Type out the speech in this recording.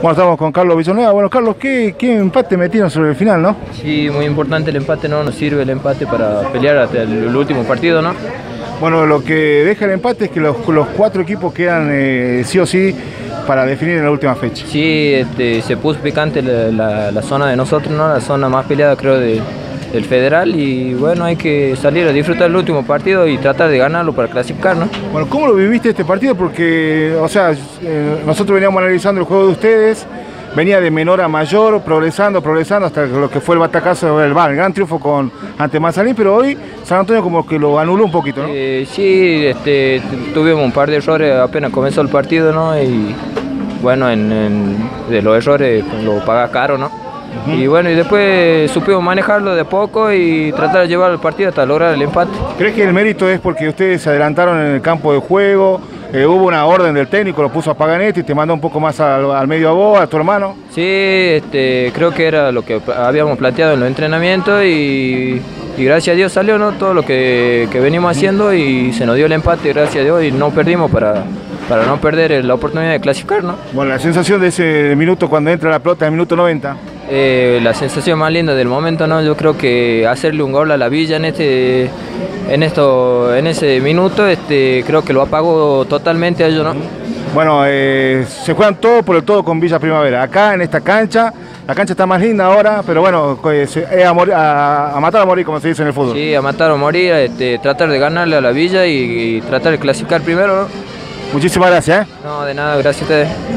Bueno, estamos con Carlos Villanueva. Bueno, Carlos, ¿qué empate metieron sobre el final, no? Sí, muy importante el empate, ¿no? Nos sirve el empate para pelear hasta el último partido, ¿no? Bueno, lo que deja el empate es que los cuatro equipos quedan sí o sí para definir en la última fecha. Sí, se puso picante la zona de nosotros, ¿no? La zona más peleada, creo, del Federal, y bueno, hay que salir a disfrutar el último partido y tratar de ganarlo para clasificar, ¿no? Bueno, ¿cómo lo viviste este partido? Porque, o sea, nosotros veníamos analizando el juego de ustedes, venía de menor a mayor, progresando hasta lo que fue el batacazo del gran triunfo ante Manzanillo, pero hoy San Antonio como que lo anuló un poquito, ¿no? Sí, tuvimos un par de errores apenas comenzó el partido, ¿no? Y bueno, de los errores lo paga caro, ¿no? Y bueno, y después supimos manejarlo de poco y tratar de llevar el partido hasta lograr el empate. ¿Crees que el mérito es porque ustedes se adelantaron en el campo de juego? Hubo una orden del técnico, lo puso a Paganetti y te mandó un poco más al medio a vos, a tu hermano? Sí, creo que era lo que habíamos planteado en los entrenamientos y gracias a Dios salió, ¿no? Todo lo que venimos haciendo y se nos dio el empate, gracias a Dios, y no perdimos para no perder la oportunidad de clasificar, ¿no? Bueno, la sensación de ese minuto cuando entra la pelota, el minuto 90. La sensación más linda del momento, ¿no? Yo creo que hacerle un gol a la Villa en ese minuto, creo que lo apagó totalmente a ellos, ¿no? Bueno, se juegan todo por el todo con Villa Primavera. Acá en esta cancha, la cancha está más linda ahora, pero bueno, es a matar o morir, como se dice en el fútbol. Sí, a matar o morir, tratar de ganarle a la Villa y tratar de clasificar primero, ¿no? Muchísimas gracias. No, de nada, gracias a ustedes.